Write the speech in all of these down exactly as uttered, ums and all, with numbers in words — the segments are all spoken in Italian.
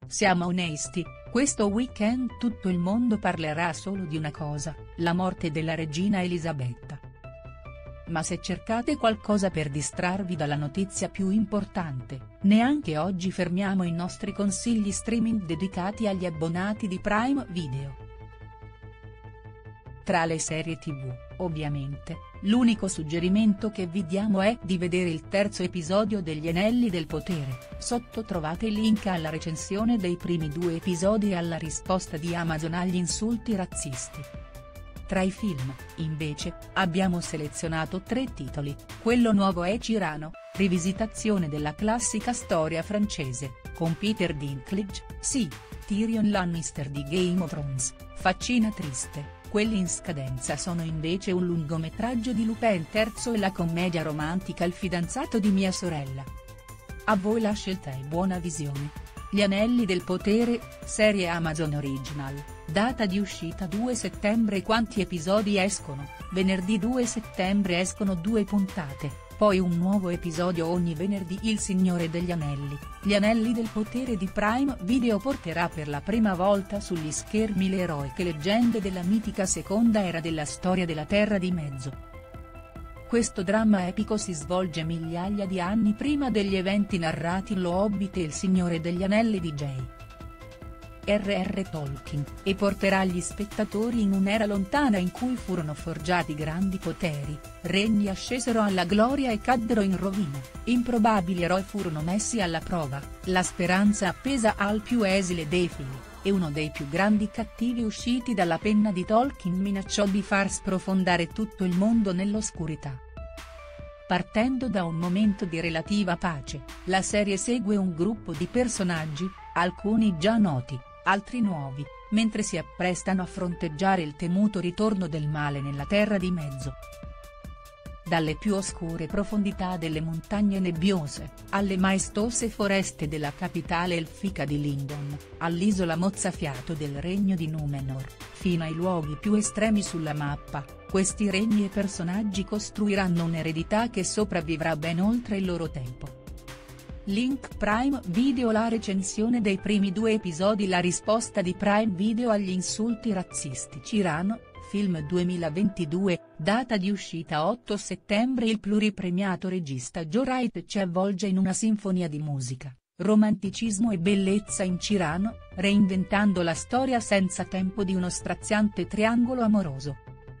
Siamo onesti, questo weekend tutto il mondo parlerà solo di una cosa, la morte della regina Elisabetta. Ma se cercate qualcosa per distrarvi dalla notizia più importante, neanche oggi fermiamo i nostri consigli streaming dedicati agli abbonati di Prime Video. Tra le serie tv, ovviamente, l'unico suggerimento che vi diamo è di vedere il terzo episodio degli Anelli del Potere, sotto trovate il link alla recensione dei primi due episodi e alla risposta di Amazon agli insulti razzisti. Tra i film, invece, abbiamo selezionato tre titoli, quello nuovo è Cyrano, rivisitazione della classica storia francese, con Peter Dinklage, sì, Tyrion Lannister di Game of Thrones, faccina triste. Quelli in scadenza sono invece un lungometraggio di Lupin terzo e la commedia romantica Il fidanzato di mia sorella. A voi la scelta e buona visione. Gli Anelli del Potere, serie Amazon Original, data di uscita due settembre. Quanti episodi escono? Venerdì due settembre escono due puntate. Poi un nuovo episodio ogni venerdì. Il Signore degli Anelli, Gli Anelli del Potere di Prime Video porterà per la prima volta sugli schermi le eroiche leggende della mitica seconda era della storia della Terra di Mezzo. Questo dramma epico si svolge migliaia di anni prima degli eventi narrati in Lo Hobbit e Il Signore degli Anelli di J R R Tolkien, e porterà gli spettatori in un'era lontana in cui furono forgiati grandi poteri, regni ascesero alla gloria e caddero in rovina, improbabili eroi furono messi alla prova, la speranza appesa al più esile dei figli, e uno dei più grandi cattivi usciti dalla penna di Tolkien minacciò di far sprofondare tutto il mondo nell'oscurità. Partendo da un momento di relativa pace, la serie segue un gruppo di personaggi, alcuni già noti, altri nuovi, mentre si apprestano a fronteggiare il temuto ritorno del male nella Terra di Mezzo. Dalle più oscure profondità delle montagne nebbiose, alle maestose foreste della capitale elfica di Lindon, all'isola mozzafiato del regno di Númenor, fino ai luoghi più estremi sulla mappa, questi regni e personaggi costruiranno un'eredità che sopravvivrà ben oltre il loro tempo. Link Prime Video. La recensione dei primi due episodi. La risposta di Prime Video agli insulti razzisti. Cyrano, film duemilaventidue, data di uscita otto settembre. Il pluripremiato regista Joe Wright ci avvolge in una sinfonia di musica, romanticismo e bellezza in Cyrano, reinventando la storia senza tempo di uno straziante triangolo amoroso.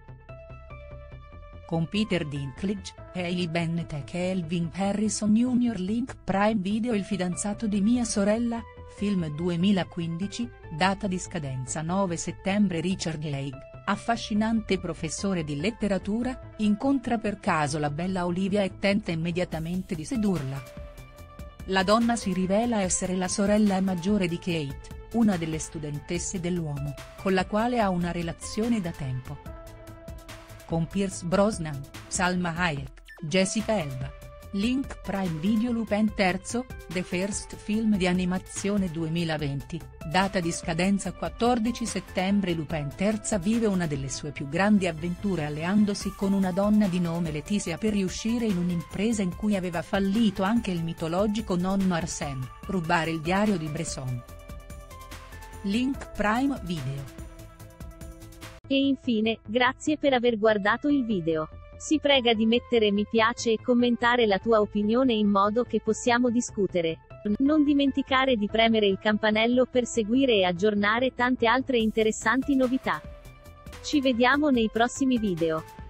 Con Peter Dinklage, Hailey Bennett e Kelvin Harrison junior Link Prime Video. Il fidanzato di mia sorella, film duemilaquindici, data di scadenza nove settembre. Richard Legg, affascinante professore di letteratura, incontra per caso la bella Olivia e tenta immediatamente di sedurla. La donna si rivela essere la sorella maggiore di Kate, una delle studentesse dell'uomo, con la quale ha una relazione da tempo. Con Pierce Brosnan, Salma Hayek, Jessica Elba. Link Prime Video. Lupin terzo, The First film di animazione duemilaventi, data di scadenza quattordici settembre. Lupin terza vive una delle sue più grandi avventure alleandosi con una donna di nome Letizia per riuscire in un'impresa in cui aveva fallito anche il mitologico nonno Arsène, rubare il diario di Bresson. Link Prime Video. E infine, grazie per aver guardato il video. Si prega di mettere mi piace e commentare la tua opinione in modo che possiamo discutere. Non dimenticare di premere il campanello per seguire e aggiornare tante altre interessanti novità. Ci vediamo nei prossimi video.